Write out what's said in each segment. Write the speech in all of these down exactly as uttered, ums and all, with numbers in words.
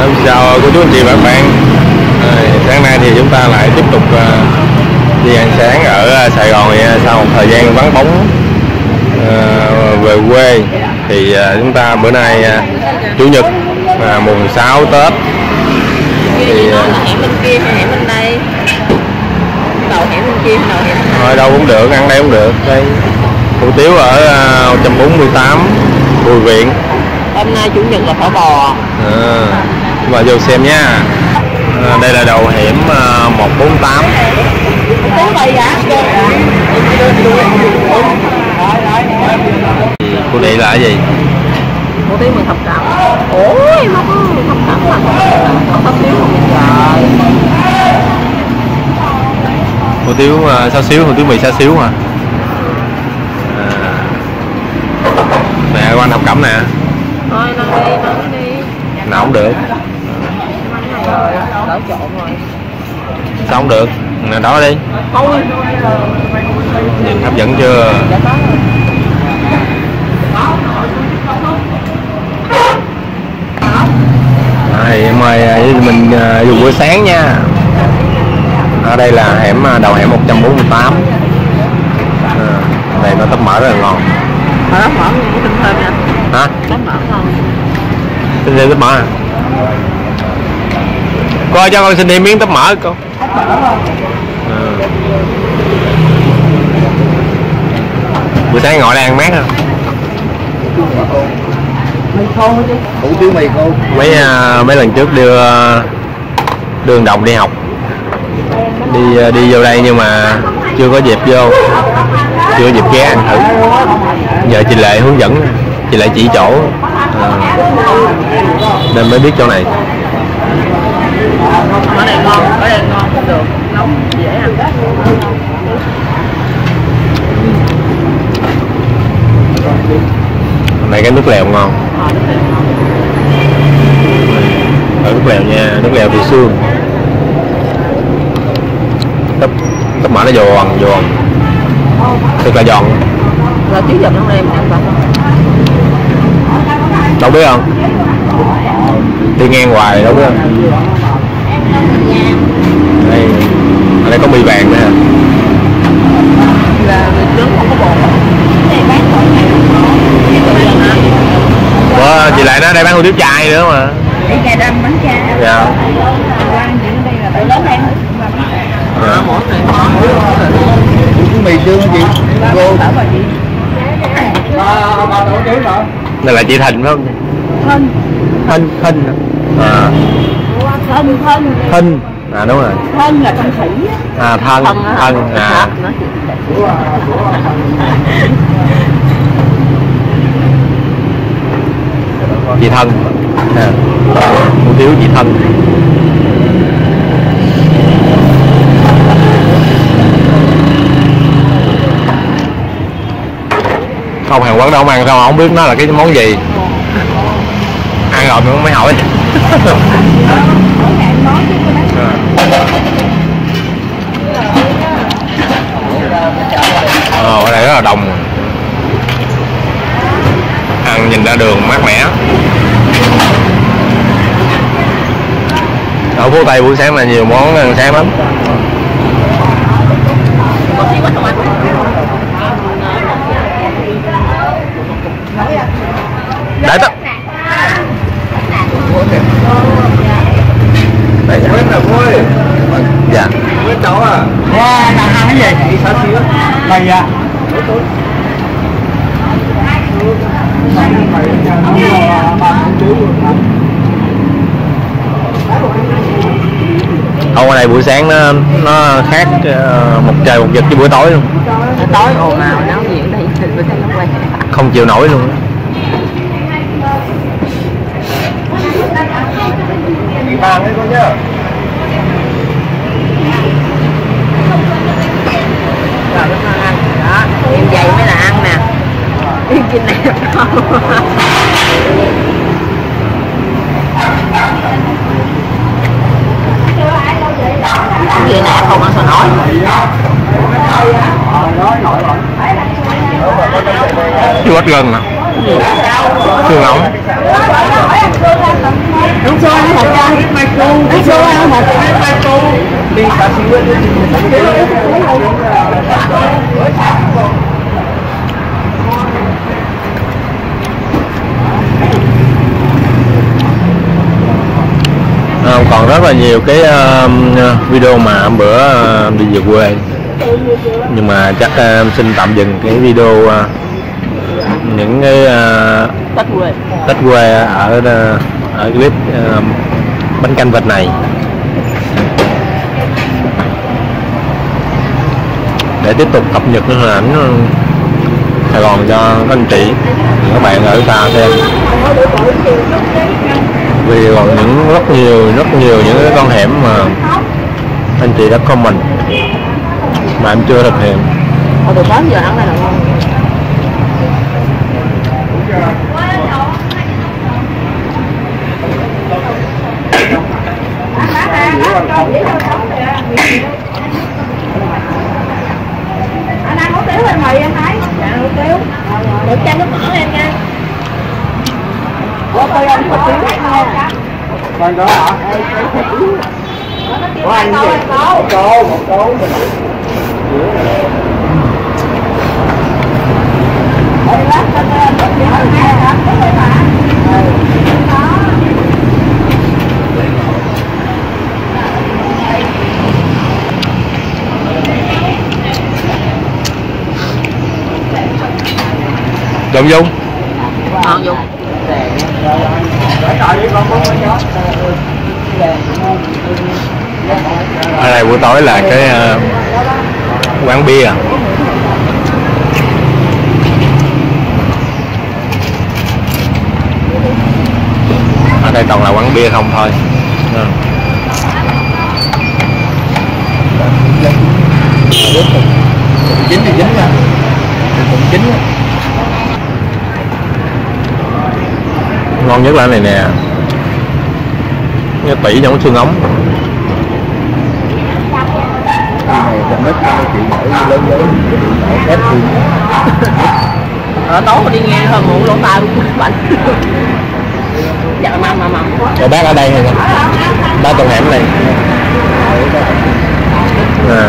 Chào cô chú anh chị và các bạn. À, sáng nay thì chúng ta lại tiếp tục uh, đi ăn sáng ở Sài Gòn sau một thời gian vắng bóng uh, về quê. Thì uh, chúng ta bữa nay uh, chủ nhật uh, mùng sáu Tết thì uh, hẻm bên kia hay hẻm bên đây? Đầu hẻm bên kia đầu hẻm bên đây. Thôi đâu cũng được, ăn đây cũng được. Đây hủ tiếu ở uh, một trăm bốn mươi tám Bùi Viện. Hôm nay chủ nhật là phở bò. À, và vô xem nha. À, đây là đầu hẻm uh, một bốn tám. Cô đây là cái gì? Hủ tiếu mười thập cẩm. Ôi nó có thập cẩm mà không có xíu không trời. Hủ tiếu uh, xá xíu, hủ tiếu mì xá xíu mà. À. Nè qua thập cẩm nè. Thôi nó đi, nó đi. Nào cũng được. Đỡ trộn rồi. Sao không được? Nè đó đi. Thôi. Nhìn hấp dẫn chưa? Đây, mời mình dùng bữa sáng nha. Ở đây là hẻm đầu hẻm một trăm bốn mươi tám. À, đây nó tấp mỡ rất là ngon. Ờ, tấp mỡ cũng tinh thêm nha. Hả? Tấp mỡ ngon. Xin thêm tấp mỡ à? Coi cho con xin thêm miếng tấp mỡ con. À. Buổi sáng ngồi đây ăn mát không? Mì khô chứ. Hủ tiếu mì khô. Mấy uh, mấy lần trước đưa Đường Đồng đi học, đi đi vô đây nhưng mà chưa có dịp vô, chưa có dịp ghé ăn thử. Giờ chị Lệ hướng dẫn, chị Lệ chỉ chỗ, à, nên mới biết chỗ này. Ở đây ngon, ở đây ngon cũng được, nóng dễ ăn. Này cái nước lèo ngon. Ở nước lèo nha, nước lèo thì xương. Tấp tấp mỡ nó giòn giòn, thật là giòn. Rồi tí giờ trong đây mình ăn bánh. Đâu biết không? Đi ngang hoài đâu biết không? Đây, ở đây có mì vàng nữa. Là mì trứng không có bột. Đây bán mỗi ngày hả? Ủa, chị lại nói đây bán hủ tiếu chay nữa mà. Để chay đâm bánh chay. Dạ. Ăn gì ở đây là phải lớn ăn. Dạ. Mỗi ngày món. Mì xương hả chị? Cô. Đây là chị Thìn phải không? Thìn. Thìn, Thìn. À. Thìn, Thìn. Thìn. À đúng rồi. Thân là con khỉ. À thân, thân, thân à. Chị Thân. À. Hủ tiếu chị Thân. Không, hàng quán đâu không ăn sao mà không biết nó là cái món gì. Ăn rồi mới hỏi. Ờ, ở đây rất là đông. Ăn nhìn ra đường mát mẻ. Ở phố Tây buổi sáng là nhiều món ăn sáng lắm. Đấy đó. Đây dạ. Dạ. Quên cháu à? Wow, là ăn cái gì? Xá xíu. Đây à. Không, ở đây buổi sáng nó nó khác một trời một vực với buổi tối luôn. Tối ồn ào náo nhiệt đây bữa sáng nó quay. Không chịu nổi luôn. Vàng đấy con nhá. Đó, em dày mới là ăn nè. Em trên này không. Vậy nè không ăn sao nổi. Chưa hết gần nè. Chưa nóng. Đúng rồi, Cái số ăn một cái cô đi xá xíu. À, còn rất là nhiều cái uh, video mà hôm bữa uh, đi về quê, nhưng mà chắc uh, xin tạm dừng cái video uh, những cái uh, Tết quê Tết quê ở uh, ở clip uh, bánh canh vịt này, để tiếp tục cập nhật những hình ảnh Sài Gòn cho các anh chị các bạn ở xa xem. Vì còn những rất nhiều rất nhiều những cái con hẻm mà anh chị đã comment mà em chưa thực hiện. ở từ tám giờ ăn này là ngon. Anh ăn hủ tiếu hay mì anh thấy? Dạ hủ tiếu. Được chanh nước mỡ em nha. Có tôi ăn hủ tiếu nha. Còn đó hả? Có ăn gì? Một tô, một tô. Đúng Dung. Ngon Dung. Ở đây buổi tối là cái uh, quán bia. Ở đây toàn là quán bia không thôi. À. Chín thì chín nha. Cũng chín. Ngon nhất là cái này nè, cái tỉ trong xương ống. Cái này con nít chị nhỏ lớn lớn ép thương. Ở tối mà đi nghe thôi mụ lỗ tai cũng bệnh. Dạ mầm mà mầm. Rồi bác ở đây hay không? Bác trong hẻm này. À.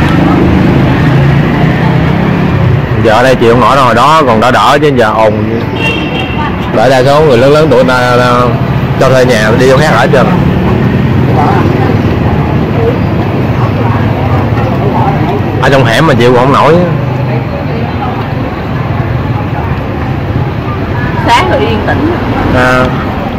Giờ ở đây chịu không nổi rồi, hồi đó còn đỡ đỡ chứ giờ ồn. Bởi đa số người lớn lớn tuổi ta cho thuê nhà đi chỗ khác ở trên. Ở trong hẻm mà chịu không nổi. Sáng rồi yên tĩnh. À.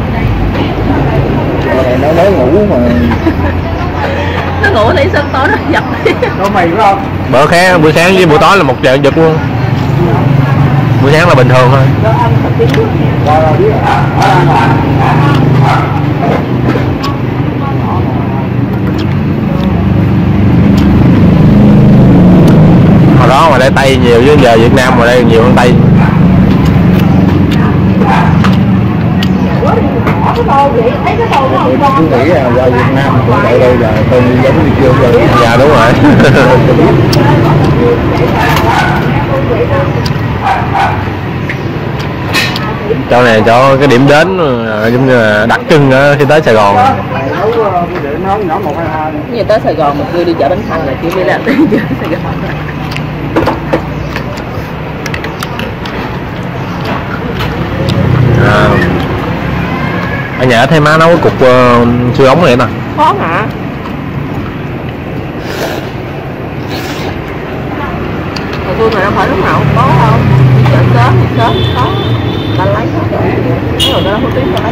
Nó nói ngủ mà. Nó ngủ lấy sân tối nó dập. Có mày phải không? Bữa khác buổi sáng với buổi tối là một trận giật luôn. Buổi sáng là bình thường thôi. Hồi đó ngoài đây Tây nhiều chứ giờ Việt Nam ngoài đây nhiều hơn Tây. Tôi nghĩ là qua Việt Nam cũng tại đây là tên giống như chưa rồi. Dạ đúng rồi. Chỗ này chỗ cái điểm đến giống như là đặc trưng khi tới Sài Gòn. Như tới Sài Gòn mà chưa đi chợ Bến Thành là chưa biết là tới chợ Sài Gòn. À. Ở nhà thấy má nấu cái cục uh, xương ống này nè. Khó hả? Rồi tôi mà đâu phải lúc nào cũng có đâu. Chợ sớm thì sớm có. Ta lấy hết. Cái rồi ta đâu có tiếng ta lấy.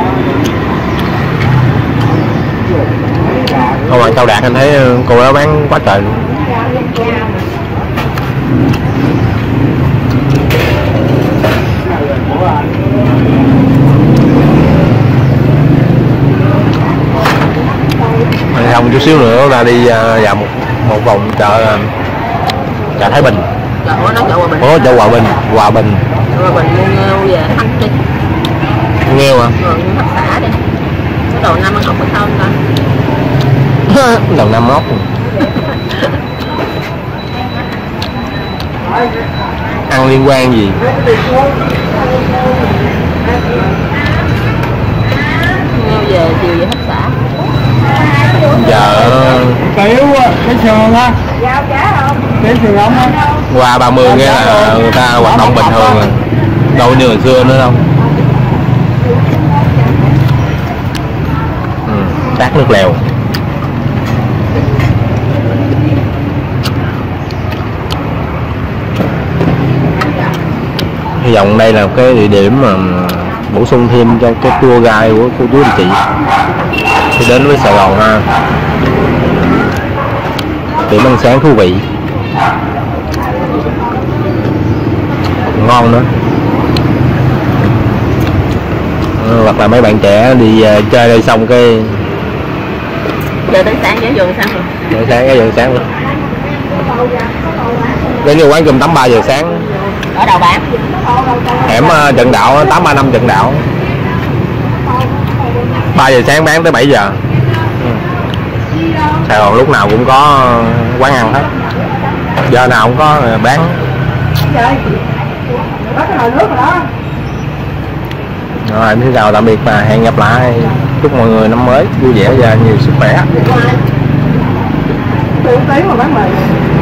Không phải Cao Đạt anh thấy cô đó bán quá trời luôn. Không chút xíu nữa là đi vào một một vòng chợ chợ Thái Bình. Chợ nó chợ Hòa Bình. Ủa, chợ Hòa Bình, Hòa Bình. Hòa Bình mua nghêu về ăn đi. Nghêu hả? Rồi mua hấp xả đi. Cái đầu năm ăn học phải sao ta? Đầu năm móc. Ăn liên quan gì? Nghêu về chiều về hấp xả. cái sườn ha. Giao giá không? Cái sườn ống á. Qua ba mươi cái là người ta hoạt động bình thường rồi, đâu như hồi xưa nữa đâu. Ừ, tát nước lèo. Hy vọng đây là cái địa điểm mà bổ sung thêm cho cái tour guide của cô chú anh chị khi đến với Sài Gòn ha. Điểm ăn sáng thú vị, ngon nữa. Ừ, hoặc là mấy bạn trẻ đi uh, chơi đây xong cái Giờ tới sáng ghé vườn sáng rồi. giờ sáng cái giờ sáng luôn. Đến như quán cơm tắm ba giờ sáng. Ở đầu bán. Hẻm uh, Trần Đạo tám ba năm Trần Đạo. ba giờ sáng bán tới bảy giờ. Ừ. Sài Gòn lúc nào cũng có quán ăn hết, giờ nào cũng có bán. Rồi em xin chào tạm biệt và hẹn gặp lại. Chúc mọi người năm mới vui vẻ và nhiều sức khỏe. Tiếng mà bán mì.